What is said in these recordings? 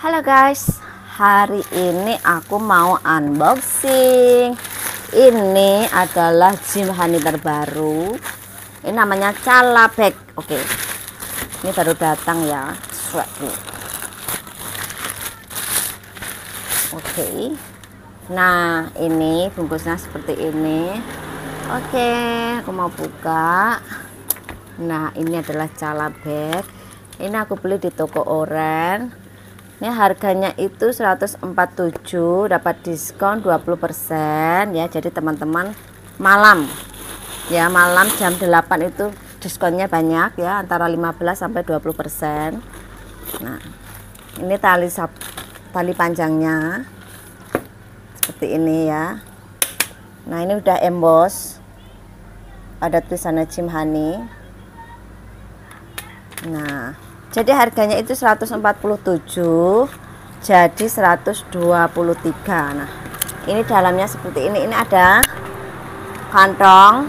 Halo guys, hari ini aku mau unboxing. Ini adalah Jim Honey terbaru. Ini namanya Cala Bag. Oke, ini baru datang ya. Oke, nah ini bungkusnya seperti ini. Oke, aku mau buka. Nah, ini adalah Cala Bag. Ini aku beli di toko Oren. Ini harganya itu 147, dapat diskon 20% ya. Jadi teman-teman malam ya, malam jam 8 itu diskonnya banyak ya, antara 15 sampai 20%. Nah, ini tali panjangnya seperti ini ya. Nah, ini udah emboss, ada tulisannya Jim Honey. Nah, jadi harganya itu 147, jadi 123. Nah, ini dalamnya seperti ini. Ini ada kantong,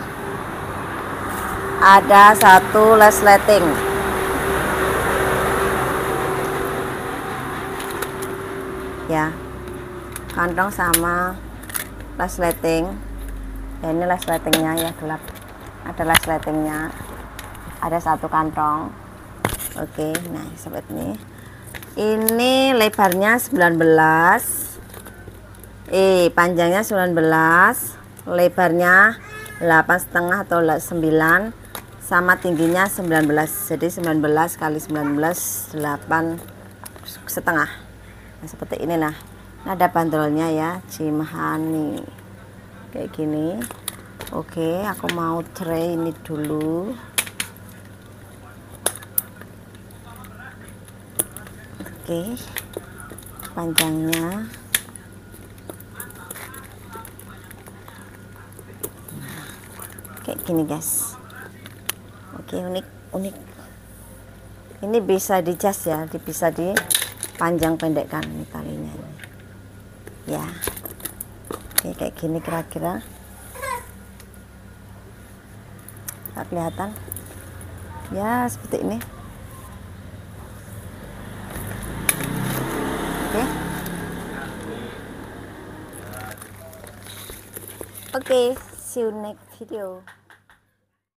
ada satu resleting ya, kantong sama resleting ya. Ini resletingnya ya, gelap, ada resletingnya, ada satu kantong. Oke, nah seperti ini. Ini lebarnya 19, panjangnya 19, lebarnya 8,5 atau 9, sama tingginya 19. Jadi 19 kali 19 8,5. Nah, seperti ini. Nah, ada bandrolnya ya, Jim Honey kayak gini. Oke, aku mau tray ini dulu. Oke, panjangnya kayak gini guys. Oke, unik. Ini bisa dijas ya, bisa dipanjang pendekkan ini talinya ini ya. Oke, kayak gini kira-kira. Tak kelihatan ya, seperti ini. Oke, see you next video.